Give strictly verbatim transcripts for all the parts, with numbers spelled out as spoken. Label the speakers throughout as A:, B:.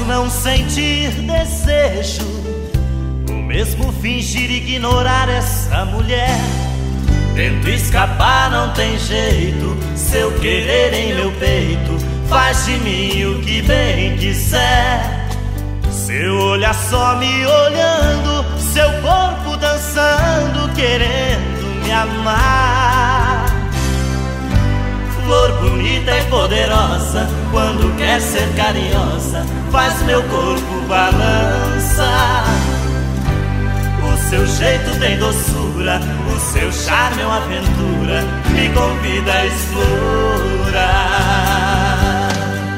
A: não sentir desejo, o mesmo fingir ignorar essa mulher. Tento escapar, não tem jeito, seu querer em meu peito faz de mim o que bem quiser. Seu olhar só me olhando, seu corpo dançando, querendo me amar. Flor bonita e poderosa, quando quer ser carinhosa, faz meu corpo balançar. O seu jeito tem doçura, o seu charme é uma aventura, me convida a explorar.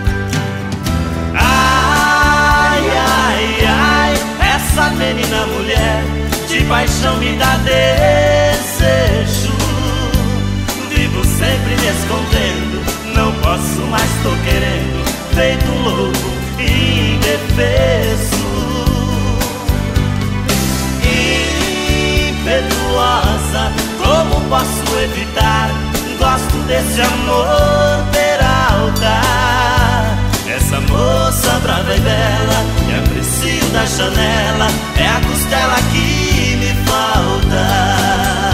A: Ai, ai, ai, essa menina mulher de paixão me dá desejo. Vivo sempre me escondendo, não posso mais, tô querendo, feito um louco indefeso. Impetuosa, como posso evitar? Gosto desse amor peralta. Essa moça brava e bela, que aprecio da janela, é a costela que me falta.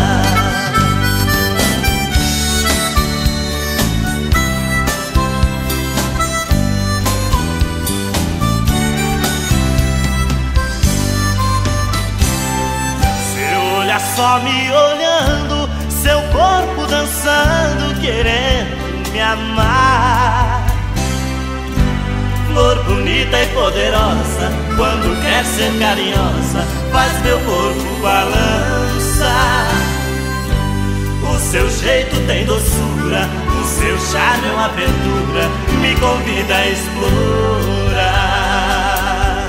A: Só me olhando, seu corpo dançando, querendo me amar. Flor bonita e poderosa, quando quer ser carinhosa, faz meu corpo balançar. O seu jeito tem doçura, o seu charme é uma aventura, me convida a explorar.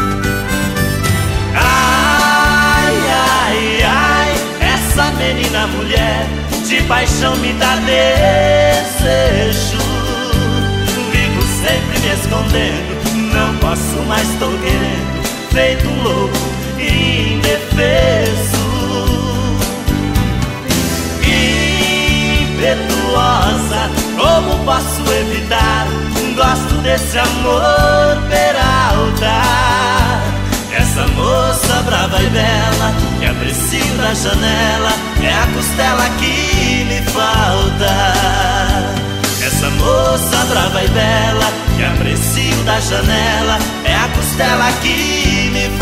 A: Ai, ai, ai, essa menina mulher de paixão me dá desejo. Vivo sempre me escondendo, não posso mais, tô querendo, feito um louco indefeso. Impetuosa, como posso evitar? Gosto desse amor peralta. Essa moça brava e bela, que aprecio da janela, é a costela que me falta. Essa moça brava e bela, que aprecio da janela, é a costela que me